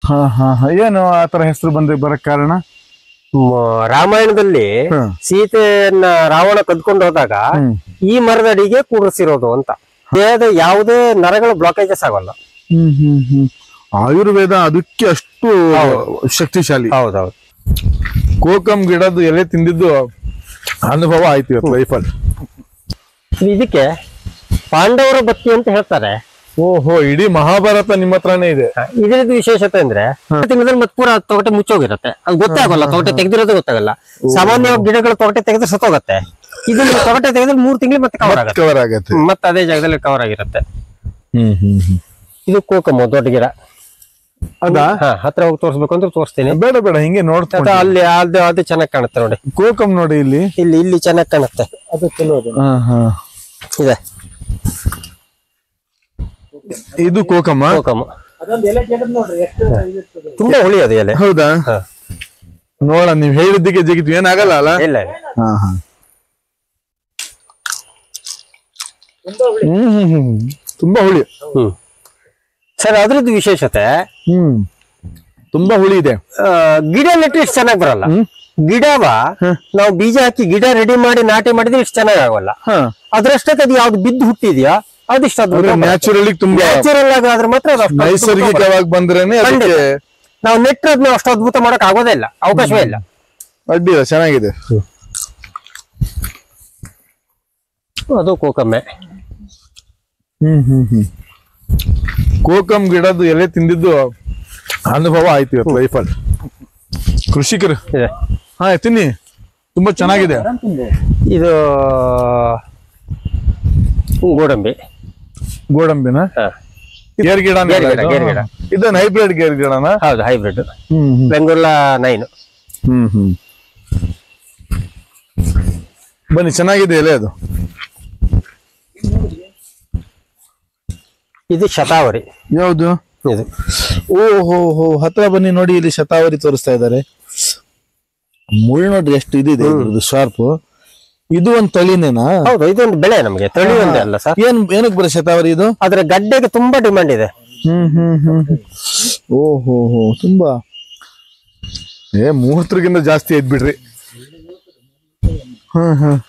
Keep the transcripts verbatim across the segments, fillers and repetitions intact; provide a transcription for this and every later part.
ಹಾ ಹಾ ಏನು ಆತರ ಹೆಸರು ಬಂದ್ರೆ ಬರಕ್ ಕಾರಣ? ರಾಮಾಯಣದಲ್ಲಿ ಸೀತೆಯನ್ನ ರಾವಣ ಕದ್ಕೊಂಡು ಹೋದಾಗ ಈ ಮರದ ಅಡಿಗೆ ಕೂರಿಸಿರೋದು ಅಂತ. ದೇಹದ ಯಾವುದೇ ನರಗಳು ಬ್ಲಾಕೇಜಸ್ ಆಗೋಲ್ಲ. ಹ್ಮ್ ಹ್ಮ್ ಹ್ಮ್ ಆಯುರ್ವೇದ ಅದಕ್ಕೆ ಅಷ್ಟು ಶಕ್ತಿಶಾಲಿ. ಹೌದೌದು. ಕೋಕಂ ಗಿಡದ ಎಲೆ ತಿಂದಿದ್ದು ಅನುಭವ ಆಯ್ತು ಇವತ್ತು ಲೈಫಲ್ಲಿ. ಇದಕ್ಕೆ ಪಾಂಡವರ ಬತ್ತಿ ಅಂತ ಹೇಳ್ತಾರೆ. ಓಹೋ, ಇಡೀ ಮಹಾಭಾರತ ನಿಮ್ಮ ಹತ್ರನೇ ಇದೆ. ಇದ್ರದ್ದು ವಿಶೇಷತೆ ಅಂದ್ರೆ ತಿಂಗಳಲ್ಲಿ ಮತ್ತೆ ಪೂರ ತೊಗಟೆ ಮುಚ್ಚೋಗಿರುತ್ತೆ. ಅದು ಗೊತ್ತೇ ಆಗೋಲ್ಲ, ತೊಗಟೆ ತೆಗೆದಿರೋದೇ ಗೊತ್ತಾಗಲ್ಲ. ಸಾಮಾನ್ಯವಾಗಿ ಗಿಡಗಳು ತೊಗಟೆ ತೆಗೆದ್ರೆ ಸತ್ತೋಗತ್ತೆ. ಇದನ್ನ ತೊಗಟೆ ತೆಗೆದ್ರೆ ಮೂರ್ ತಿಂಗಳು ಮತ್ತೆ ಕವರ್ ಆಗುತ್ತೆ ಕವರ್ ಆಗುತ್ತೆ ಮತ್ತೆ ಅದೇ ಜಾಗದಲ್ಲಿ ಕವರ್ ಆಗಿರುತ್ತೆ. ಹ್ಮ್ ಹ್ಮ್ ಹ್ಮ್ ಇದು ಕೋಕಮ್ ದೊಡ್ಡ ಗಿಡ. ಅದಾ? ಹತ್ರ ಹೋಗಿ ತೋರ್ಸ್ಬೇಕು ಅಂದ್ರೆ ತೋರಿಸ್ತೀನಿ. ಬೇಡ ಬೇಡ, ಹಿಂಗೆ ನೋಡ್ತಾ ಅಲ್ಲಿ ಅದು ಅದು ಚೆನ್ನಾಗಿ ಕಾಣುತ್ತೆ ನೋಡಿ. ಕೋಕಂ ನೋಡಿ ಇಲ್ಲಿ ಇಲ್ಲಿ ಇಲ್ಲಿ ಚೆನ್ನಾಗಿ ಕಾಣುತ್ತೆ. ಅದು ಇದೆ. ಇದು ಕೋಕಮ್ಮ. ಕೋಕಮ್ ತುಂಬಾ ಹುಳಿ ಅದು ಎಲೆ. ಹೌದಾ? ನೋಡ, ನೀವ್ ಹೇಳಿದ್ದಕ್ಕೆ ಜಗಿತು ಏನಾಗಲ್ಲ ಅಲ್ಲ? ಇಲ್ಲ. ಹಾ ಹಾ ಹ್ಮ್ ಹ್ಮ್ ಹ್ಮ್ ತುಂಬಾ ಹುಳಿ. ಹ್ಮ್ ಸರ್, ಅದ್ರದ್ದು ವಿಶೇಷತೆ ಹ್ಮ್ ತುಂಬಾ ಹುಳಿ ಇದೆ. ಗಿಡ ನೆಟ್ಟು ಇಷ್ಟು ಚೆನ್ನಾಗಿ ಬರಲ್ಲ. ಗಿಡವ ನಾವು ಬೀಜ ಹಾಕಿ ಗಿಡ ರೆಡಿ ಮಾಡಿ ನಾಟಿ ಮಾಡಿದ್ರೆ ಇಷ್ಟು ಚೆನ್ನಾಗಿ ಆಗೋಲ್ಲ. ಅದ್ರಷ್ಟಕ್ಕೆ ಅದು ಯಾವ್ದು ಬಿದ್ದು ಹುಟ್ಟಿದ್ಯಾ ಅದಿಷ್ಟ ನ್ಯಾಚುರಲಿ ತುಂಬಾ ನ್ಯಾಚುರಲ್ ಆಗಿ ಆದ್ರೆ ಮಾತ್ರ ನೈಸರ್ಗಿಕವಾಗಿ ಬಂದ್ರೇನೆ ನಾವು ನೆಟ್ಟರೆ ಅದನ್ನ ಅಷ್ಟು ಅದ್ಭುತ ಮಾಡಕ್ ಆಗೋದೇ ಇಲ್ಲ, ಅವಕಾಶವೇ ಇಲ್ಲ. ಅಡ್ಡಿ ಇಲ್ಲ, ಚೆನ್ನಾಗಿದೆ. ಅದು ಕೋಕಮ್ಮೆ. ಹ್ಮ್ ಹ್ಮ್ ಹ್ಮ್ ಕೋಕಂ ಗಿಡದ ಎಲೆ ತಿಂದಿದ್ದು ಅನುಭವ ಆಯ್ತು ಇವತ್ತು ಲೈಫಲ್ಲಿ. ಕೃಷಿಕರು ಹಾ ತಿನ್ನಿ, ತುಂಬಾ ಚೆನ್ನಾಗಿದೆ. ಇದು ಗೋಡಂಬಿ. ಗೋಡಂಬಿನ ಗೇರ್ ಗಿಡ. ಇದನ್ನ ಹೈಬ್ರಿಡ್ ಗೇರ್ ಗಿಡನ? ಹೌದು, ಹೈಬ್ರಿಡ್. ಬೆಂಗೂರ್ಲಾ ನೈನ್. ಹ್ಮ್ ಹ್ಮ್ ಬನ್ನಿ, ಚೆನ್ನಾಗಿದೆ ಎಲೆ ಅದು. ಇದು ಶತಾವರಿ. ಯಾವುದು ಇದು? ಓಹೋ ಹೋ, ಹತ್ರ ಬನ್ನಿ ನೋಡಿ, ಇಲ್ಲಿ ಶತಾವರಿ ತೋರಿಸ್ತಾ ಇದ್ದಾರೆ. ಮುಳ್ಳು ನೋಡ್ರಿ ಎಷ್ಟು ಇದಿದೆ, ಶಾರ್ಪ್. ಇದು ಒಂದ್ ತಳಿನೇನಾ? ಹೌದು, ಇದೊಂದು ಬೆಳೆ ನಮ್ಗೆ. ತಳಿ ಒಂದೇ ಅಲ್ಲ ಸರ್. ಏನ್ ಏನಕ್ಕೆ ಬರೋ ಶತಾವರಿ ಇದು? ಅದ್ರ ಗಡ್ಡೆಗೆ ತುಂಬಾ ಡಿಮಾಂಡ್ ಇದೆ. ಹ್ಮ್ ಹ್ಮ್ ಹ್ಮ್ ಓಹೋ ಹೋ, ತುಂಬಾ ಏ ಮೂವತ್ತರಿಗಿಂತ ಜಾಸ್ತಿ ಐತ್ ಬಿಡ್ರಿ. ಹ್ಮ್ ಹ್ಮ್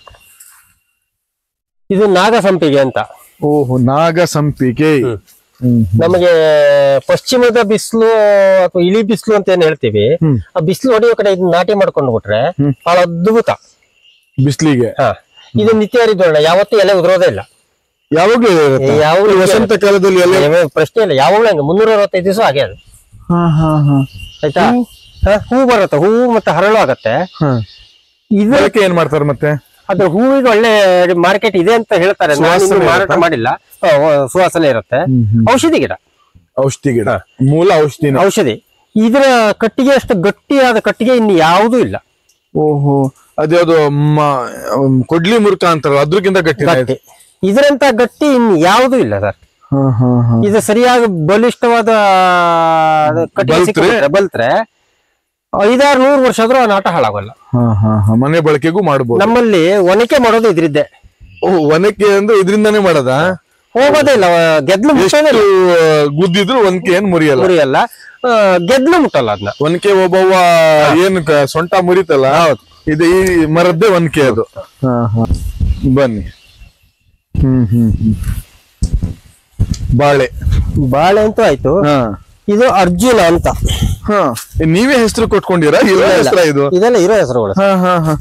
ಇದು ನಾಗಸಂಪಿಗೆ ಅಂತ. ಓಹೋ, ನಾಗಸಂಪಿಗೆ. ನಮಗೆ ಪಶ್ಚಿಮದ ಬಿಸಿಲು ಅಥವಾ ಇಳಿ ಬಿಸಿಲು ಅಂತ ಏನ್ ಹೇಳ್ತೀವಿ, ಆ ಬಿಸಿಲು ಹೊಡೆಯೋ ಕಡೆ ಇದನ್ನ ನಾಟಿ ಮಾಡ್ಕೊಂಡು ಬಿಟ್ರೆ ಬಹಳ ಅದ್ಭುತ ಬಿಸಿಲಿಗೆ. ಹಾ, ಇದು ನಿತ್ಯ ಹರಿದ್ವರ್ಣ, ಯಾವತ್ತೂ ಎಲೆ ಉದುರೋದೇ ಇಲ್ಲ. ಯಾವಾಗ್ಲೂ ಯಾವಾಗ್ಲೂ ವಸಂತ ಕಾಲದಲ್ಲಿ ಎಲೆ ಪ್ರಶ್ನೆ ಇಲ್ಲ, ಯಾವಾಗ್ಲೂ ಹಂಗೆ ಮುನ್ನೂರ ಅರವತ್ತೈದು ದಿವಸ ಹಾಗೆ ಅದು. ಆಯ್ತಾ? ಹೂ ಬರುತ್ತೆ, ಹೂವು ಮತ್ತೆ ಹರಳು ಆಗತ್ತೆ. ಇದಕ್ಕೆ ಏನ್ ಮಾಡ್ತಾರೆ ಮತ್ತೆ? ಅದ್ರ ಹೂವಿಗೆ ಒಳ್ಳೆ ಮಾರ್ಕೆಟ್ ಇದೆ ಅಂತ ಹೇಳ್ತಾರೆ. ನಾನು ಮಾರಾಟ ಮಾಡಿಲ್ಲ. ಸುವಾಸನೆ ಇರುತ್ತೆ. ಔಷಧಿ ಗಿಡ. ಔಷಧಿ ಗಿಡ, ಮೂಲ ಔಷಧಿ. ಔಷಧಿ. ಇದರ ಕಟ್ಟಿಗೆ ಅಷ್ಟು ಗಟ್ಟಿಯಾದ ಕಟ್ಟಿಗೆ ಇನ್ನು ಯಾವುದೂ ಇಲ್ಲ. ಓಹೋ, ಅದ್ಯಾವುದು ಕೊಡ್ಲಿ ಮುರುಕ ಅಂತಾರ, ಅದ್ರಕ್ಕಿಂತ ಗಟ್ಟಿ. ಇದರಂತ ಗಟ್ಟಿ ಇನ್ನು ಯಾವುದೂ ಇಲ್ಲ ಸರ್. ಇದು ಸರಿಯಾಗಿ ಬಲಿಷ್ಠವಾದ ಕಟ್ಟಿಗೆ ಬಲ್ತ್ರೆ ಐದಾರು ನೂರು ವರ್ಷ ಆದ್ರೂ ಆ ನಾಟ ಹಾಳಾಗಲ್ಲ. ಮನೆ ಬಳಕೆಗೂ ಮಾಡಬಹುದು. ನಮ್ಮಲ್ಲಿ ಒನಕೆ ಮಾಡೋದು ಇದ್ರಿದ್ದೆ. ಓಹ್, ಒನಕೆ ಅಂದ್ರೆ ಇದರಿಂದಾನೇ ಮಾಡೋದ? ಹೋಗೋದೇ ಇಲ್ಲ. ಗೆದ್ಲು ಗುದ್ದಿದ್ರು ಒನಕೆ ಏನ್ ಮುರಿಯಲ್ಲ. ಮುರಿಯಲ್ಲ, ಗೆದ್ಲು ಮುಟ್ಟಲ್ಲ ಅದನ್ನ. ಒನಕೆ ಒಬ್ಬವ್ವ ಏನ್ ಸೊಂಟ ಮುರಿತಲ್ಲ, ಇದು ಈ ಮರದ್ದೇ ಒನಕೆ ಅದು. ಬನ್ನಿ. ಹ್ಮ್ ಹ್ಮ್ ಹ್ಮ್ ಬಾಳೆ. ಬಾಳೆ ಅಂತೂ ಆಯ್ತು. ಇದು ಅರ್ಜುನ ಅಂತ. ಹಾ, ನೀವೇ ಹೆಸರು ಕೊಟ್ಕೊಂಡಿರಾ? ಇದು ಇದೆಲ್ಲ ಇರೋ ಹೆಸರುಗಳು. ಹಾ ಹಾ ಹಾ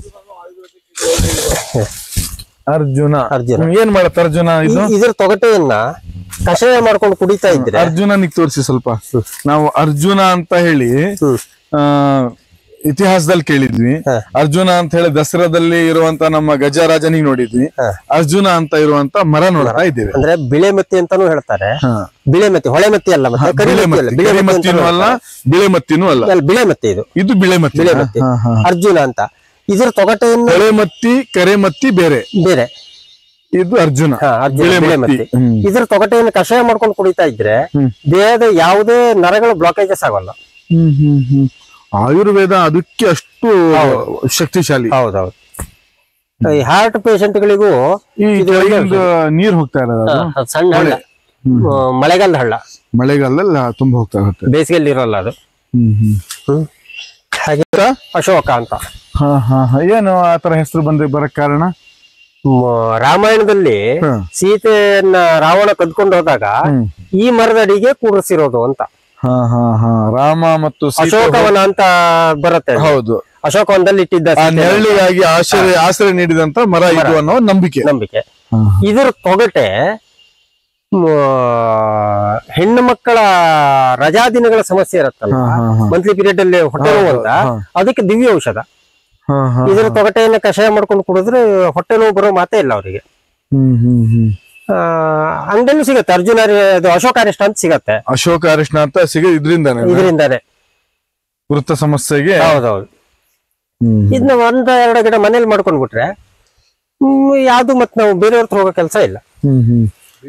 ಅರ್ಜುನ. ಅರ್ಜುನ ಏನ್ ಮಾಡತ್ತ ಅರ್ಜುನ? ಇದು ಇದ್ರ ತೊಗಟೆಯನ್ನ ಕಷಾಯ ಮಾಡ್ಕೊಂಡು ಕುಡಿತಾ ಇದ್ರೆ. ಅರ್ಜುನನಿಗೆ ತೋರಿಸಿ ಸ್ವಲ್ಪ. ನಾವು ಅರ್ಜುನ ಅಂತ ಹೇಳಿ ಆ ಇತಿಹಾಸದಲ್ಲಿ ಕೇಳಿದ್ವಿ. ಅರ್ಜುನ ಅಂತ ಹೇಳಿ ದಸರಾದಲ್ಲಿ ಇರುವಂತ ನಮ್ಮ ಗಜರಾಜನಿಗೆ ನೋಡಿದ್ವಿ. ಅರ್ಜುನ ಅಂತ ಇರುವಂತ ಮರ ನೋಡ್ತಾ ಇದ್ದೇವೆ. ಅಂದ್ರೆ ಬಿಳೆ ಮತ್ತಿ ಅಂತಾನು ಹೇಳ್ತಾರೆ. ಬಿಳೆ ಮತ್ತಿ, ಹೊಳೆ ಮತ್ತಿ ಅಲ್ಲ, ಮತ್ತೆ ಬಿಳೆ ಮತ್ತಿನೂ ಅಲ್ಲ, ಬಿಳೆ ಮತ್ತಿನೂ ಅಲ್ಲ, ಬಿಳೆ ಮತ್ತಿ. ಇದು ಇದು ಬಿಳೆ ಮತ್ತಿ. ಬಿಳೆ ಮತ್ತಿ ಅರ್ಜುನ ಅಂತ. ಇದ್ರ ತೊಗಟೆಯನ್ನು ಹೊಳೆ ಮತ್ತಿ, ಕರೆ ಮತ್ತಿ ಬೇರೆ ಬೇರೆ. ಇದು ಅರ್ಜುನ. ಬಿಳೆ ಮತ್ತಿ. ಇದ್ರ ತೊಗಟೆಯನ್ನು ಕಷಾಯ ಮಾಡ್ಕೊಂಡು ಕುಡಿತಾ ಇದ್ರೆ ದೇಹದ ಯಾವುದೇ ನರಗಳು ಬ್ಲಾಕೇಜಸ್ ಆಗೋಲ್ಲ. ಹ್ಮ್ ಹ್ಮ್ ಹ್ಮ್ ಆಯುರ್ವೇದ ಅದಕ್ಕೆ ಅಷ್ಟು ಶಕ್ತಿಶಾಲಿ. ಹೌದೌದು. ಈ ಹಾರ್ಟ್ ಪೇಷಂಟ್ಗಳಿಗೂ ನೀರ್ ಹೋಗ್ತಾ ಇರೋದು ಸಣ್ಣ ಹಳ್ಳ, ಮಳೆಗಾಲದ ಹಳ್ಳ. ಮಳೆಗಾಲದಲ್ಲಿ ತುಂಬಾ ಹೋಗ್ತಾ ಇರುತ್ತೆ, ಬೇಸಿಗೆಯಲ್ಲಿ ಇರೋಲ್ಲ ಅದು. ಹ್ಮ್ ಹ್ಮ್ ಹ್ಮ್ ಹಾಗೆ ಅಶೋಕ ಅಂತ. ಹಾ ಹಾ ಹಾ ಏನು ಆತರ ಹೆಸರು ಬಂದ್ರೆ ಬರಕ್ ಕಾರಣ? ಮ- ರಾಮಾಯಣದಲ್ಲಿ ಹ್ಮ್. ಸೀತೆಯನ್ನ ರಾವಣ ಕದ್ಕೊಂಡು ಹೋದಾಗ ಹ್ಮ್. ಈ ಮರದಡಿಗೆ ಕೂರಿಸಿರೋದು ಅಂತ. ಹಾ ಹಾ ಹಾ ರಾಮ ಮತ್ತು ಸೀತೆ ಅಶೋಕವನ ಅಂತ ಬರುತ್ತೆ. ಹೌದು, ಅಶೋಕವನದಲ್ಲಿ ಇಟ್ಟಿದ್ದ ಆ ಸೀತೆ ನೆರಳಿಗಾಗಿ ಆಶ್ರಯ ಆಶ್ರಯ ನೀಡಿದಂತ ಮರ ಇದು ಅನ್ನೋ ನಂಬಿಕೆ. ನಂಬಿಕೆ. ಹಾ. ಇದ್ರ ತೊಗಟೆ ಮ, ಹೆಣ್ಣು ಮಕ್ಕಳ ರಜಾ ದಿನಗಳ ಸಮಸ್ಯೆ ಇರುತ್ತಲ್ಲ, ಹಾ, ಹಾ, ಹಾ. ಮಂತ್ಲಿ ಪೀರಿಯಡ್ ಅಲ್ಲಿ ಹೊಟ್ಟೆ ನೋವು ಅಂತ, ಹಾ. ಅದಕ್ಕೆ ದಿವ್ಯ ಔಷಧ. ಹಾ, ಹಾ, ಇದ್ರ ತೊಗಟೆಯನ್ನ ಕಷಾಯ ಮಾಡ್ಕೊಂಡು ಕುಡಿದ್ರೆ ಹೊಟ್ಟೆ ನೋವು ಬರೋ ಮಾತೇ ಇಲ್ಲ ಅವರಿಗೆ. ಹ್ಮ್ ಹ್ಮ್ ಹ್ಮ್ ಆ ಅಂಗಡಿಯಲ್ಲೂ ಸಿಗತ್ತೆ, ಅರ್ಜುನ ಅದು ಅಶೋಕ ಅರಿಷ್ಟ ಅಂತ ಸಿಗತ್ತೆ. ಅಶೋಕ ಅರಿಶಿನ ಅಂತ ಸಿಗ ಇದ್ರಿಂದಾನೆ ಇದರಿಂದಾನೆ ವೃತ್ತ ಸಮಸ್ಯೆಗೆ. ಹೌದೌದು. ಹ್ಮ್. ಇದನ್ನ ಒಂದ ಎರಡು ಗಿಡ ಮನೇಲಿ ಮಾಡ್ಕೊಂಡ್ ಬಿಟ್ರೆ ಹ್ಮ್ ಯಾವ್ದು ಮತ್ ನಾವು ಬೇರೆಯವ್ರ ಹತ್ರ ಹೋಗೋ ಕೆಲಸ ಇಲ್ಲ. ಹ್ಮ್ ಹ್ಮ್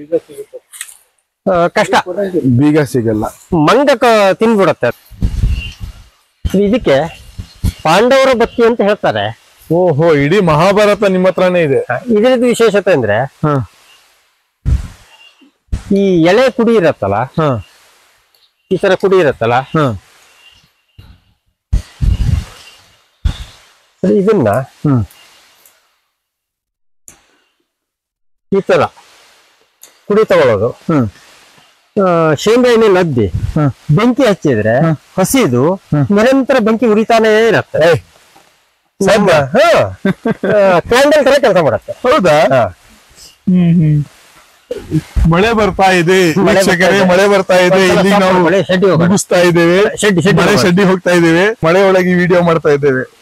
ಆ, ಕಷ್ಟ. ಬೀಗ ಸಿಗಲ್ಲ, ಮಂಗ ಕ- ತಿನ್ಬಿಡತ್ತೆ. ಇದಕ್ಕೆ ಪಾಂಡವರ ಬತ್ತಿ ಅಂತ ಹೇಳ್ತಾರೆ. ಓಹೋ, ಇಡೀ ಮಹಾಭಾರತ ನಿಮ್ಮ ಹತ್ರನೇ ಇದೆ. ಇದರದ್ದು ವಿಶೇಷತೆ ಅಂದ್ರೆ ಹ ಈ ಎಳೆ ಕುಡಿ ಇರತ್ತಲ್ಲ, ಹ ಈ ತರ ಕುಡಿ ಇರತ್ತಲ್ಲ, ಹ ಇದನ್ನ ಹ್ಮ್ ಈ ತರ ಕುಡಿ ತಗೊಳ್ಳೋದು, ಹ್ಮ್ ಆ, ಶೇಂಗಾ ಎಣ್ಣೆ ನದ್ದಿ ಹ ಬೆಂಕಿ ಹಚ್ಚಿದ್ರೆ ಹಸಿದು ನಿರಂತರ ಬೆಂಕಿ ಉರಿತಾನೇ ಇರತ್ತೆ. ಏಯ್, ಸಾಧ್ಯ? ಕ್ಯಾಂಡಲ್ ತರ ಕೆಲಸ ಮಾಡುತ್ತೆ. ಹೌದಾ? ಹಾ. ಹ್ಮ್ ಹ್ಮ್ ಮಳೆ ಬರ್ತಾ ಇದೆ ಮಳೆ ಬರ್ತಾ ವೀಕ್ಷಕರೇ, ಇದೆ. ಮಳೆ ಬರ್ತಾ ಇದೆ. ಇಲ್ಲಿ ನಾವು ಮಳೆ ಶೆಡ್ಡಿ ಹೋಗೋಣ. ಮುಗಿಸ್ತಾ ಇದ್ದೇವೆ. ಶೆಡ್ಡಿ ಶೆಡ್ಡಿ ಮಳೆ ಹೋಗೋಣ. ಶೆಡ್ಡಿ ಹೋಗ್ತಾ ಇದ್ದೇವೆ. ಮಳೆ ಒಳಗೆ ವಿಡಿಯೋ ಮಾಡ್ತಾ ಇದ್ದೇವೆ.